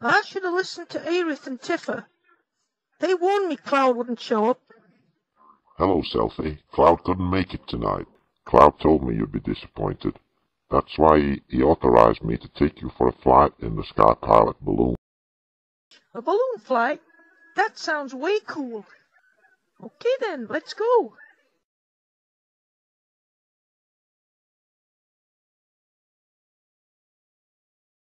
I should have listened to Erith and Tiffer. They warned me Cloud wouldn't show up. Hello, Selfie. Cloud couldn't make it tonight. Cloud told me you'd be disappointed. That's why he authorized me to take you for a flight in the Sky Pilot balloon. A balloon flight? That sounds way cool. Okay then, let's go.